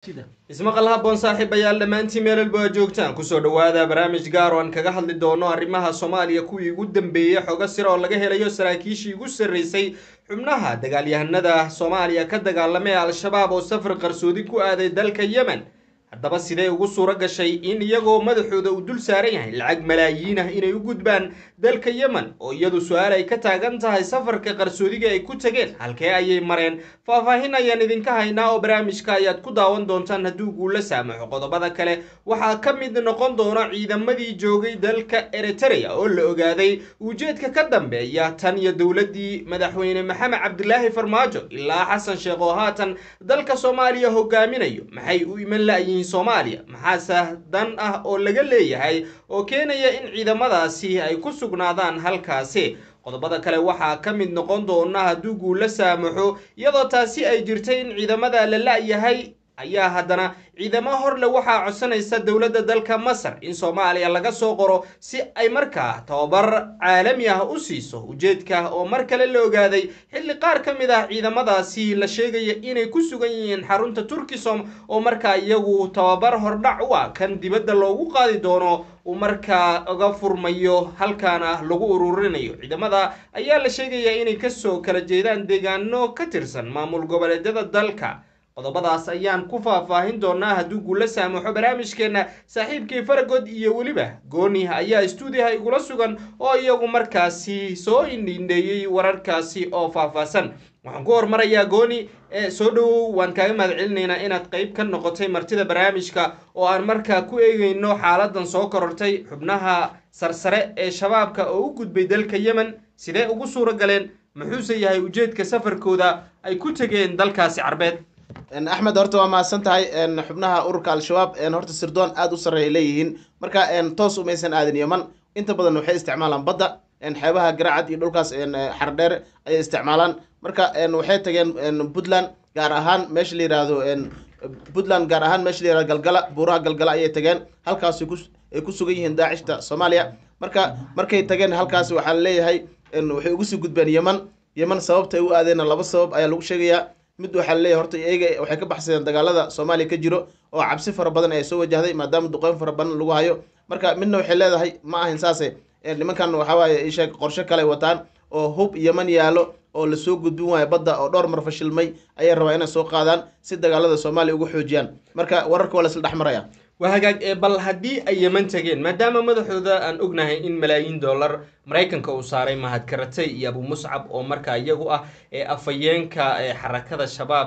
ismaqal habboon saaxiibayaal dhammaantiin meel walba waa joogtaan kusoo dhawaada barnaamij gaar oo aan kaga hadli doono arrimaha Soomaaliya kuwii ugu dambeeyay xogo sir oo laga helayo saraakiishii ugu sarreysay xubnaha dagaalyahanada Soomaaliya ka dagaalamay al-shabaab oo safar qarsoodi ku aaday dalka Yemen. haddaba sidee ugu suura gashay in iyagoo madaxooda u dul saaran yahay lacag malaayiin ah inay u gudbaan dalka Yemen oo iyadu su'aal ay ka taagan tahay safarka qarsoodiga ay ku tageen halkee ayay mareen faahfaahin ayaan idinka haynaa oo barnaamijka ayaad ku daawan doontaan haddii uu la saamaxo qodobada kale waxaa ka mid noqon doona ciidamadii joogay dalka Eritrea oo la ogaaday ujeedka ka dambeeya tan iyo dawladii madaxweyne Maxamed Cabdilaahi Farmaajo ilaa Xasan Sheekh oo haatan dalka Soomaaliya hogaaminayo maxay u iman la'yihiin Soomaaliya maxaa dan ah oo laga leeyahay oo keenaya in ciidamadaasi ay ku sugnaadaan halkaasi qodobada kale waxaa ka mid noqon doona haddii la saamaxo iyadoo taasi ay jirtay in ciidamada la la'yahay ayaa haddana ciidamo horle waxaa codsanaysa dawladda dalka Masar in Soomaaliya laga soo qoro si ay markaa tababar caalami ah u siiso ujeedka oo mar kale la ogaaday xilli qaar ka mid ah ciidamadaasi la sheegay inay ku sugan yihiin xarunta Turkisom oo markaa iyagu tababar hordhac u ah kan dibadda loogu qaadi doono uu markaa uga furmayo halkaana lagu ururinayo ciidamada ayaa la sheegay inay ka soo kala jeedaan deegaano ka tirsan maamul goboleedyada dalka qodobadaas ayaan ku faahfaahin doonaa haddii la saamaxo barnaamijkeena saaxiibkii Faragod iyo waliba Gooni ayaa stuudiyaha igula sugan oo iyagu markaasi soo indheeyay wararkaasi oo faahfaahsan waxaan ku hormarayaa Gooni soo dhaw waan kaaga mahadcelinaynaa inaad qayb ka noqotay martida barnaamijka oo aan markaa ku eegayno xaaladan soo korortay xubnaha sarsare ee shabaabka oo u gudbay dalka Yemen sidee ugu suura galeen muxuu yahay ujeedka safarkooda ay ku tageen dalkaasi Carbeed أحمد هرتو ما سنتهاي حبناها أورك الشباب هرت السردون أدو سر إليهن مركا توس وميسن آدن يمن أنت بدل وحي استعمالا بدأ حيبها قرعد يدولكاس حردير أي استعمالا مركا وحي تجين بدلان قارهان مش لي رادو بدلان قارهان مش لي راد قلقلا بورا قلقلا أي تجين هالكاس يكسو جيهن داعش تا صوماليا مركا تجين هالكاس وحلي هاي وحي يكسو قد بين يمن سبب تيو آدن الله بسبب أي لوك شيء mid waxa leeyahay horta iyaga waxay ka baxsadeen dagaalada Soomaaliya ka jiro oo cabsi fara badan ay soo wajahday maadaama duqeyn fara badan lagu hayo marka midna waxay leedahay ma ahan saase nimankan waxa waaye isha qorshe kale wataan oo hub Yemen yaalo oo la soo gudbin waay badda oo dhowr mar fashilmay ayay rabaan inay soo qaadaan si dagaalada Soomaaliya ugu xoojiyaan marka wararka wala isla dhaxmaraya وهاجاج بل هدي أي منتجين ما دام مدحوذا أن أجنه إن ملايين دولار مريكان كأساري ما هتكرتي يا أبو مصعب أو مركا يجوا أفيين كحركة الشباب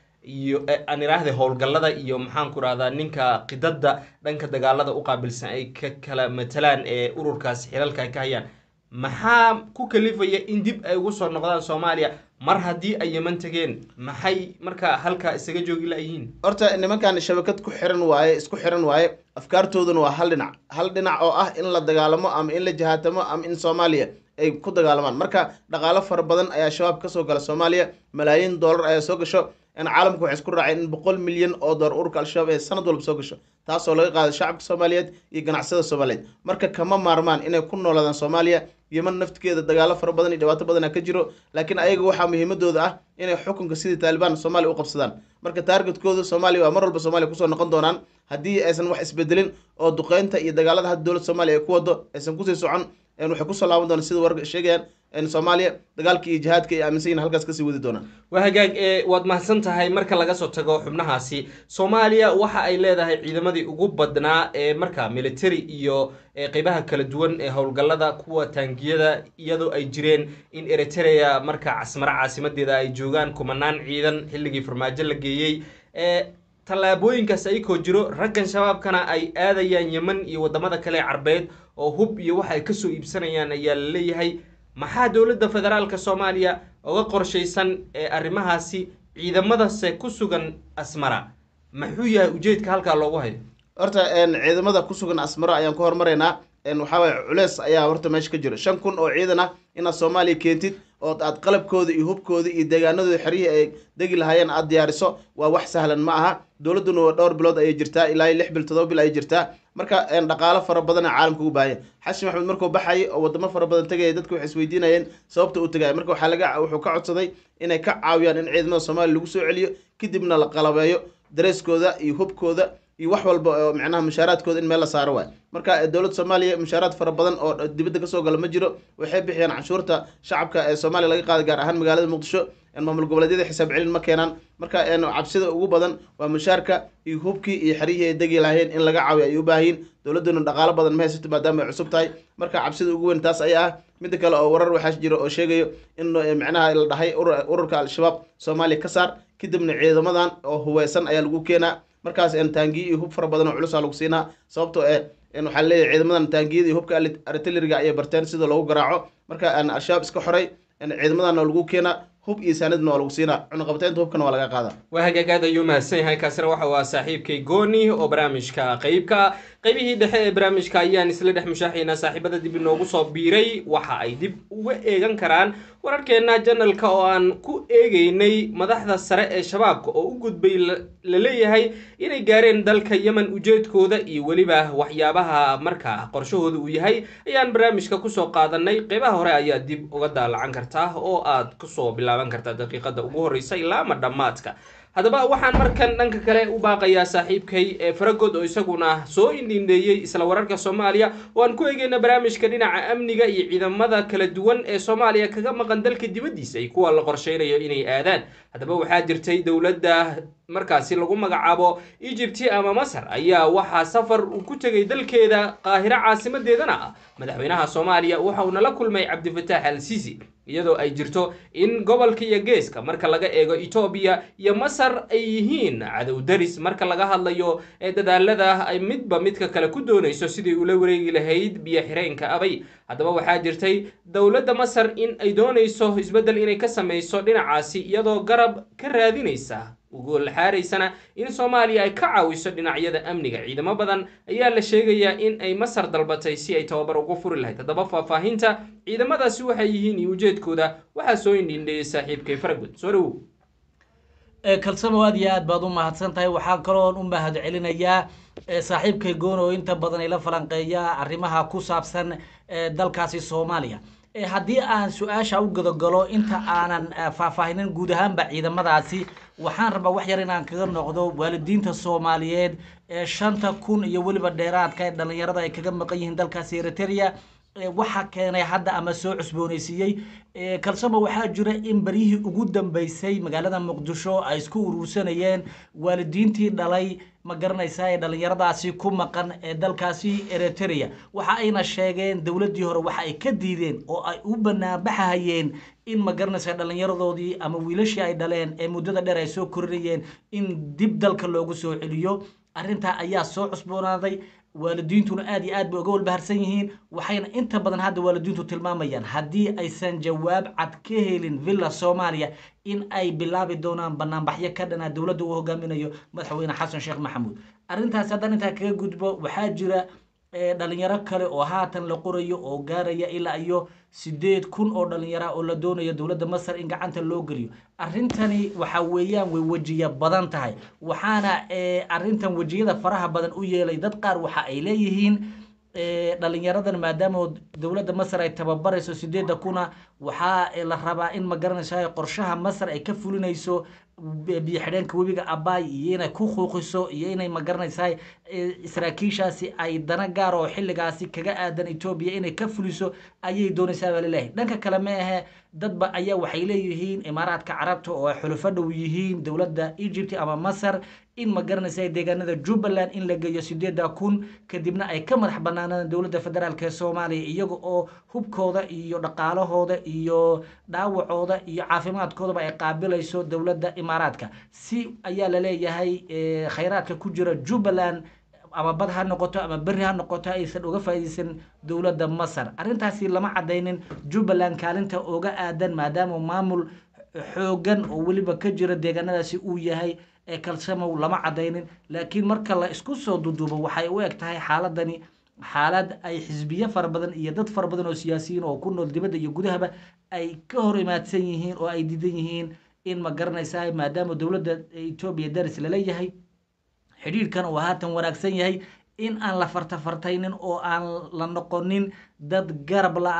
أنا راح ذي هول جلدا يوم حنكر هذا نينكا قددا دنك دجالدا أقابل سنة كلام مثلاً أوركاس حلال كايان maxaa ku kalifaya in dib ay ugu soo noqdaan Soomaaliya mar hadii ay Yemen maxay marka halka isaga joogi laayihiin horta nimankan shabakad ku xiran waaye isku xiran waaye afkaartooduna waa hal dhinac oo ah in la dagaalamo ama in la jihaatamo ama in Soomaaliya ay ku dagaalamaan marka dhaqaale fara badan ayaa shabaab ka soo gala Soomaaliya malaayiin dollar ayaa soo gasho in caalamku waxay isku raaceen in 100 milyan oo dollar urka al-shabaab ee sanad walba soo gasho taasoo laga qaaday shacabka Soomaaliyeed iyo ganacsiyada Soomaaliyeed marka kama maarmaan inay ku noolaadaan Soomaaliya Yemen naftigeeda dagaalo fara badan iyo dhibaato badan ka jiro laakiin ayaga waxa muhiimadooda ah inay xukunka sidii Taliban Soomaaliya u qabsadaan marka targetkooda Soomaaliya waa mar walba Soomaaliya ku soo noqon doonaan hadii aysan wax isbedelin oo duqeynta iyo dagaalada hadda dawladda Soomaaliya ay ku wado aysan ku sii socon waxay ku soo laaban doonaan sida warka sheegayaan in Soomaaliya dagaalkii iyo jihaadka ay aaminsan halkaas ka sii wadi doonaan wahagaag waad mahadsan tahay marka laga soo tago xubnahaasi Soomaaliya waxa ay leedahay ciidamadii ugu badnaa ee marka military iyo qaybaha kala duwan ee howlgallada kuwa taangiyada iyadoo ay jireen in Eritrea marka casmara caasimadeeda ay joogaan kumanaan ciidan xilligii Farmaajo la geeyay talaabooyinkaas ay ko jiro raggan shabaabkana ay aadayaan Yemen iyo wadamada kale Carbeed oo hub iyo waxa ay ka soo iibsanayaan ayaa la leeyahay maxaa dawladda federaalka Soomaaliya uga qorshaysan arrimahaasi ciidamadaas ku sugan Asmara maxuu yahay ujeedka halka loogu hayo horta ciidamada ku sugan Asmara ayaan ku hormareynaa waxa way culeys ayaa horta meesha ka jiro 5,000 oo ciidan ah in Soomaaliya keentid oo aad qalabkooda iyo hubkooda iyo deegaanadooda xiriir ay degi lahaayeen aad diyaariso waa wax sahlan ma aha dawladuna waa dhowr bilood ay jirtaa ilaa 6 bil 7 bil ay jirtaa marka dhaqaale fara badan caalamka u baahan Xasan Maxamed markuu baxay oo wadamo fara badan tagay dadku waxay isweydiinayeen sababta uu tagay marka waxa wuxuu ka codsaday inay ka caawiyaan in ciidamada Soomaaliya lagu soo celiyo kadibna la qalabeeyo dareskooda iyo hubkooda iyo wax walba oo macnaha mushaaraadkooda in meel la saaro waay marka dowladda Soomaaliya mushaaraad fara badan oo dibadda ka soo gala ma jiro waxay bixiyaan canshuurta shacabka ee Soomaaliya laga qaado gaar ahaan magaalada Muqdisho in maamul goboleedyada xisaab celin ma keenan marka cabsida ugu badan waa mushaarka iyo hubkii iyo xariyihii ay degi lahayn in laga caawiyo ay u baahiin dowladuna dhaqaale badan ma haysato maadaama ay cusub tahay marka cabsida ugu weyn taas ay ah mid kale oo warar waxaa jira oo sheegayo in macnaha la dhahay ururka al-shabaab Soomaaliya ka saar kadibna ciidamadan oo huweysan ayaa lagu keenaa markaas taangi iyo hub fara badan oo culus lagu siinaa sababtoo waxaa leeyahay ciidamadan taangiyada iyo hubka artilleriga ayay barteen sida loogu garaaco marka al-shabaab iska xoray ciidamadan lagu keenaa hub iyo sanadna waa lagu siinaa cunaqabataynta hubkana waa laga qaadaa waa hagaagaad ayuu mahadsan yahay kaasina waxa waa saaxiibkay gooni oo barnaamijka qaybihii dhexe ee barnaamijka ayaan isla dhex mushaaxaynaa saaxiibada dib inoogu soo biiray waxa ay dib uga eegan karaan wararkeena janalka oo aan ku eegaynay madaxda sare ee shabaabka oo u gudbay la leeyahay inay gaareen dalka Yemen ujeedkooda iyo waliba waxyaabaha markaa qorshahooda uu yahay ayaan barnaamijka ku soo qaadanay qaybaha hore ayaa dib uga daalacan kartaa oo aad ku soo bilaaban kartaa daqiiqada ugu horeysa ilaa ma dhamaadka haddaba waxaan markan dhanka kale u baaqayaa saaxiibkay Faragood oo isaguna soo indhiindheeyay isla wararka Soomaaliya oo aan ku eegayna barnaamijka dhinaca amniga iyo ciidamada kala duwan ee Soomaaliya kaga maqan dalka dibadiisa ay kuwa la qorsheynayo inay aadaan haddaba waxaa jirtay dawladda markaasi lagu magacaabo Egypt ama Masar ayaa waxa safar uu ku tagay dalkeeda Qaahira caasimadeedana madaxweynaha Soomaaliya waxa uu la kulmay Cabdifataax al-Sisi iyadoo ay jirto in gobolka iyo geeska marka laga eego Ethiopia iyo Masar ay yihiin cadow daris marka laga hadlayo dadaalada ay midba midka kale ku doonayso sidii uu la wareegi lahayd biyo xireenka abay haddaba waxaa jirtay dawladda Masar in ay doonayso isbedel inay ka sameyso dhinacaasi iyadoo garab ka raadinaysa ugu xaaraysana in Soomaaliya ay ka caawiso dhinacyada amniga ciidamo badan ayaa la sheegayaa in ay Masar dalbatay si ay tababar ugu furi lahayd haddaba faahfaahinta ciidamadaasi waxay yihiin iyo ujeedkooda waxa soo indhiindheeyay saaxiibkay Faragood soo dhawow kalsamo aad iyo aad baad u mahadsantahay waxaan kaloo u mahad celinayaa saaxiibkay goon oo inta badan ila falanqeeya arrimaha ku saabsan dalkaasi Soomaaliya haddii aan su-aasha u gadagalo inta aanan faahfaahinin guud ahaanba ciidamadaasi waxaan rabaa wax yar inaan kaga noqdo waalidiinta Soomaaliyeed 5,000 iyo waliba dheeraadka ee dhalinyarada ay kaga maqan yihiin dalkaasi Eritrea waxa keenay hadda ama soo cusboonaysiiyay kalsamo waxaa jira in barihii ugu dambeysay magaalada Muqdisho ay isku urursanayeen waalidiintii dhalay ma garanaysaa ee dhalinyaradaasi ku maqan ee dalkaasi Eritrea waxa ayna sheegeen dawladii hore waxa ay ka diideen oo ay u banaabaxayeen in ma garanaysaa dhalinyaradoodii ama wiilashii ay dhaleen ee muddada dheer ay soo korinayeen in dib dalka loogu soo celiyo arrinta ayaa soo cusboonaaday waalidiintuna aad iyo aad bay uga walbaharsan yihiin waxayna inta badan hadda waalidiintu tilmaamayaan haddii aysan jawaab cad ka helin villa Soomaaliya in ay bilaabi doonaan banaanbaxyo ka dhana dawladda uu hogaaminayo madaxweyne Xasan Sheekh Maxamuud arrintaas haddana inta kaga gudbo waxaa jira dhalinyaro kale oo haatan la qorayo oo gaaraya ilaa iyo 8,000 oo dhalinyaro oo la doonayo dawladda Masar in gacanta loo geliyo arrintani waxa weeyaan way wajiya badan tahay waxaana arrintan wajiyada faraha badan u yeelay dad qaar waxa ay leeyihiin dhalinyaradan maadaama dawladda Masar ay tababarayso 8,000 waxa la rabaa in ma garanaysaa qorshaha Masar ay ka fulinayso biyo xidheenka webiga Abay iyo inay ku xuqiso iyo inay ma garanaysaa saraakiishaasi ay dana gaar oo xilligaasi kaga aadan Ethiopia inay ka fuliso ayay doonaysaa walaalahay dhanka kale ma aha dadba ayaa waxay leeyihiin Imaaraadka Carabta oo xulufo dhow yihiin dawladda Egypt ama Masar in ma garanaysaa deegaanada Jubaland in la geeyo 8,000 kadibna ay ka madax banaanaan dawladda federaalka Soomaaliya iyaga oo hubkooda iyo dhaqaalahooda iyo dhaawacooda iyo caafimaadkooda ay qaabilayso dawladda Imaaraadka si ayaa la leeyahay khayraadka ku jira Jubaland ama bad ha noqoto ama bari ha noqoto aysan uga faa'iideysan dawladda Masar arrintaasi lama cadeynin Jubaland kaalinta uga aadan maadaama maamul xoogan oo waliba ka jira deegaanadaasi uu yahay kalsamo lama cadeynin laakiin marka la isku soo duduubo waxay u eg tahay xaaladani xaalad ay xisbiyo fara badan iyo dad fara badan oo siyaasiyiin oo ku nool dibadda iyo gudahaba ay ka hor imaadsan yihiin oo ay diidan yihiin in ma garanaysaa maadaama dawladda Ethiopia daris la leeyahay xiriirkan oo haatan wanaagsan yahay in aan la fartaynin oo aan la noqonin dad garab la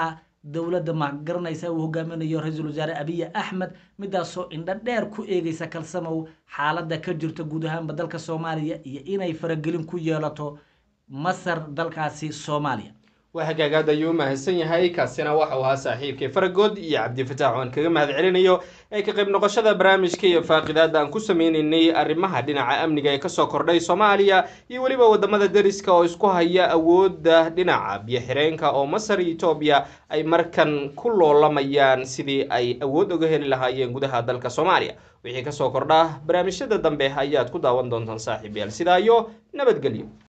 dowladda ma garanaysa uu hogaaminayo ra-iisul wasaare abiy axmed midaasoo indho dheer ku eegaysa kalsamow xaaladda ka jirta guud ahaanba dalka soomaaliya iyo inay faragelin ku yeelato masar dalkaasi soomaaliya. waa hagaagaad ayuu mahadsan yahay kaasina waxa uu ahaa saaxiibkay faragood iyo cabdifataax oon kaga mahad celinayo ee ka qayb noqoshada barnaamijka iyo faaqidaada aan ku sameynaynay arrimaha dhinaca amniga ee kasoo kordhay soomaaliya iyo weliba wadamada dariska oo isku haya awoodda dhinaca biyo-xireenka oo masar iyo etoobiya ay markan ku loolamayaan sidii ay awood uga heli lahaayeen gudaha dalka soomaaliya. wixii kasoo kordha barnaamijyada dambe ayaad ku daawan doontaan saaxiibayaal sidaa iyo nabadgelyo.